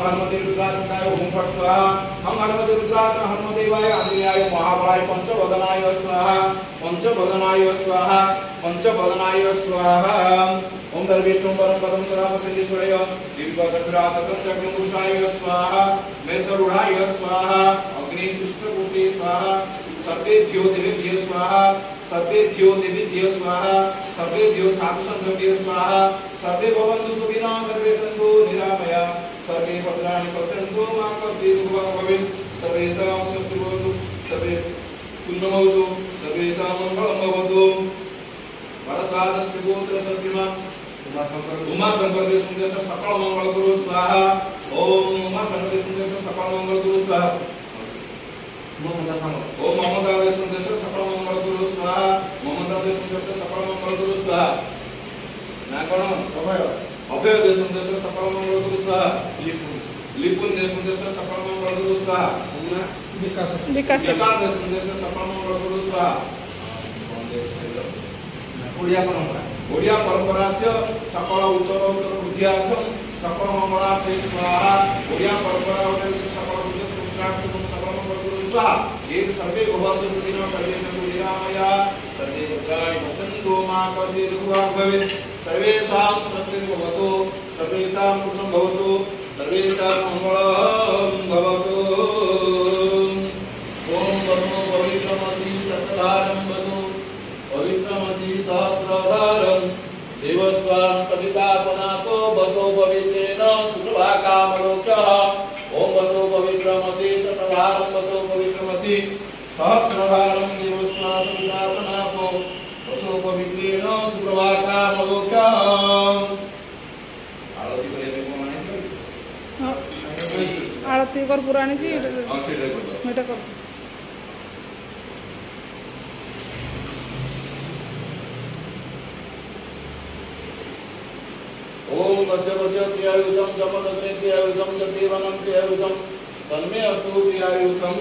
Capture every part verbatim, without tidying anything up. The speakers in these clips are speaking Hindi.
हनुमते रुद्रात्मकाय ओम फट स्वाहा हम हनुमते रुद्रात्म हनुमदेवाय आंजनेयाय महाबलाय पंचवदनाय स्वाहा पंचवदनाय स्वाहा पंचवदनाय स्वाहा ओम दर्विष्णु परम पदम सदा वसंतीश्वराय दिव्यचक्रातकं चक्रमुषाय स्वाहा मेषरूढाय स्वाहा अग्नि सृष्टपूर्ते स्वाहा सर्वेभ्यो देवेभ्यो स्वाहा सर्वेभ्यो देवेभ्यो स्वाहा सर्वेभ्यो साधु संघभ्यो स्वाहा सर्वे भवन्तु सुखिनः सर्वे सन्तु निरामया सर्वे भद्राणि पश्यन्तु मा कश्चित् दुःखं सर्वेषां स्वस्ति भवतु सर्वे पुण्यमवतु सर्वेषां मङ्गलं भवतु भरद्वाजस्य गोत्रस्य श्रीमान् उमा शंकर सुंदर सकल मंगल गुरु स्वाहा ओम उमा शंकर सुंदर सकल मंगल गुरु स्वाहा ओम ममता सुंदर सकल मंगल गुरु स्वाहा ममता सुंदर सकल मंगल गुरु स्वाहा ना कौन अभय अभय दे सुंदर सकल मंगल गुरु स्वाहा लिपुन दे सुंदर सकल मंगल गुरु स्वाहा विकास विकास दे सुंदर सकल मंगल गुरु स्वाहा ओडिया परंपरा ओडिया परंपरा से सकल उत्तर उत्तर बुद्धियार्थम सकल मंगलार्थे स्वाहा ओडिया परंपरा उद्देश्य सकल उत्तरार्थम सकल मंगल गुरु स्वाहा एक सर्वे भवन्तु सुखिनः सर्वे सन्तु निरामया सर्वे भद्राणि पश्यन्तु मा कश्चित् दुःखं भवेत् सर्वेषां स्वस्तिर् भवतु सर्वेषां पूर्णं भवतु सर्वेषां मङ्गलं भवतु ओम वसु पवित्रमसि सत्तारं वसु पवित्रमसि सहस्रधारं देवस्वां सविता पुनाको वसो पवित्रेण शुक्रभाकामलोक्यः ओम वसो पवित्रमसि सत्तारं वसो पवित्रमसि सहस्रधारं देवस्वां सविता पुनाको वसो पवित्रेण शुक्रभाकामलोक्यः आरती करे माने हां आरती कर पुराणी जी मेटा कर ओम कस्य कस्य क्रियायुषं जपदग्ने क्रियायुषं जदेवनं क्रियायुषं तन्मे अस्तु क्रियायुषं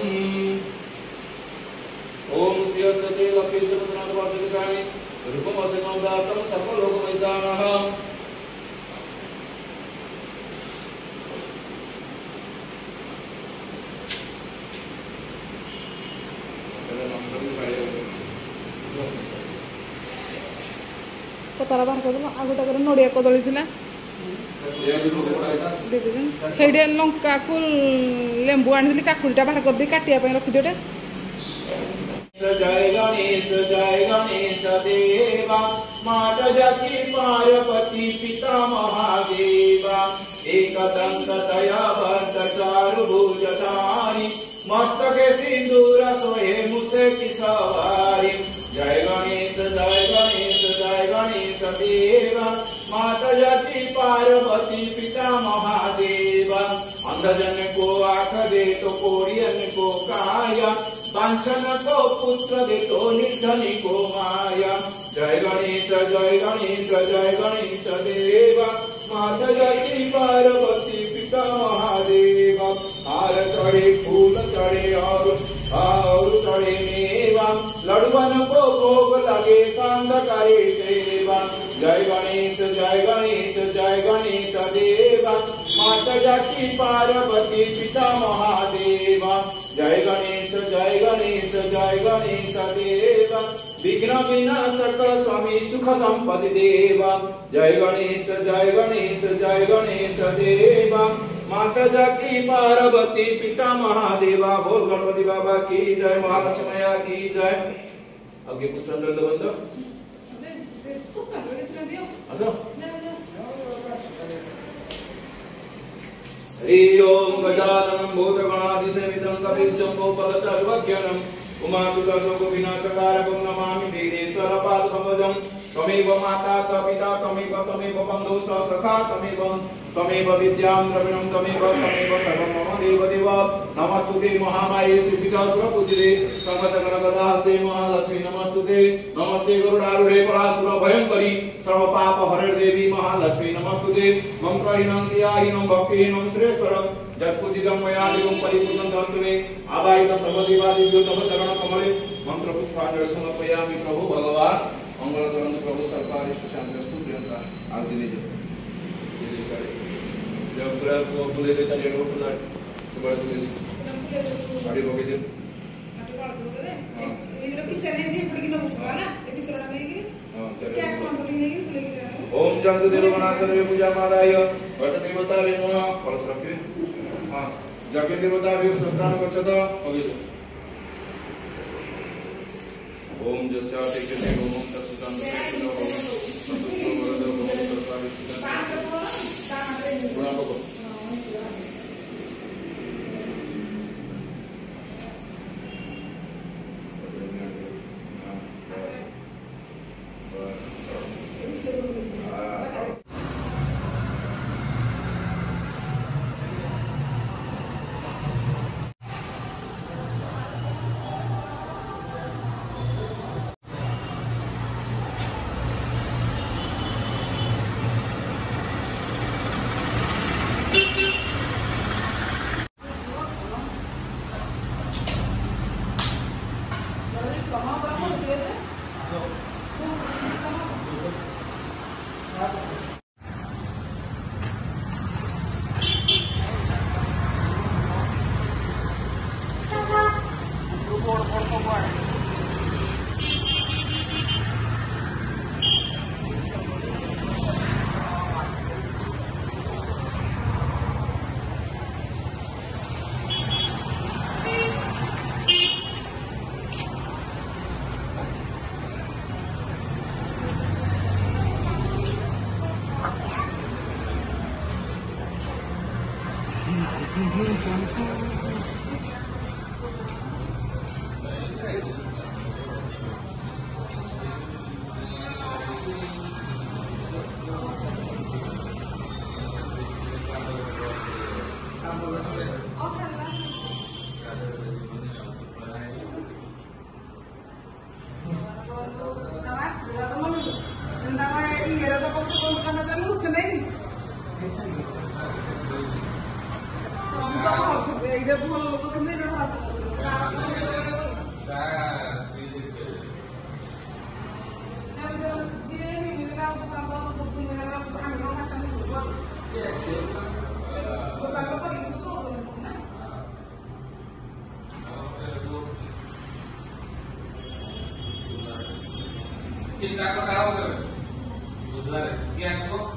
ओम श्रीयच्छते लक्ष्मीशपदनाथ वासविकानि रूपमसनं दातं सर्वलोकमैसानः पतारा बाहर कर दो आगोटा कर नोडिया कदली थिला हेडे लंका को लेंबू आनी काकुड़ीटा बाहर कर दी काटिया पे रखी दियोटा जय गणेश जय गणेश देवा माता जाति पार्वती पिता महादेवा एकदंत दयावंत चारुभुजधारी मस्तके सिंदूर सोहे मुसे की सवारी जय गणेश जय गणेश जय गणेश देवा माता जाति पार्वती पिता महादेवा अंधजन को आँख दे तो कोरियन को काया वांछन को पुत्र दे तो निर्धनी को माया जय गणेश जय गणेश जय गणेश देवा माता जाति पार्वती पिता महादेवा हार चढ़े फूल चढ़े और और चढ़े मेवा लड़ुवन को भोग लगे सांग करे सेवा जय गणेश जय गणेश जय गणेश देवा माता जाति पार्वती पिता महादेवा जय गणेश जय गणेश जय गणेश देवा विघ्न विनाशक स्वामी सुख संपत्ति देवा जय गणेश जय गणेश जय गणेश देवा माता जाति पार्वती पिता महादेवा बोल गणपति बाबा की जय महालक्ष्मी मैया की जय आगे पुष्पांजलि दो बंदो पुष्पांजलि चला दियो अच्छा हरि ओम गजाननं भूतगणाधिसेवितं कपिजम्बोफलचारुभक्षणं उमासुतशोक विनाशकारकं नमामि विघ्नेश्वर पादपङ्कजं त्वमेव माता च पिता त्वमेव त्वमेव बन्धुः च सखा त्वमेव त्वमेव विद्यां द्रविणं त्वमेव त्वमेव सर्वं मम देव देव नमस्तुते महामाये श्रीपीठासुरपूजिते शङ्खचक्रगदाहस्ते महालक्ष्मी नमस्तुते नमस्ते गरुडारूढे परासुरभयङ्करी सर्वपापहरिर्देवी महालक्ष्मी नमस्तुते मन्त्रहीनं क्रियाहीनं भक्तिहीनं श्रेष्ठरं जत्पूजितं मया देवं परिपूर्णं तस्तु मे आवाहित सर्वदेवादिभ्यो तव चरणकमले मन्त्रपुष्पाञ्जलि समर्पयामि प्रभु भगवान् मंगलकरं प्रभु सर्वारिष्ट शान्तिस्तु प्रियंका आरती दीजिए जब पूरा को बोले तो चाहिए लोग पूरा तो बड़ा बोले गाड़ी बोके दे गाड़ी वाला तो बोले हां ये लोग की चले जी पड़ की ना पूछवा ना ये तो नहीं की हां चले कैश कंट्रोलिंग नहीं बोले ओम जंतु देवगणासन वे पूजा मादाय वट देवता वे नमः कलश रखे हां जग देवता वे संस्थान गच्छत होगे ओम जस्याते के ओम तत्सुतं तत्सुतं Kita ketahui, betul ya,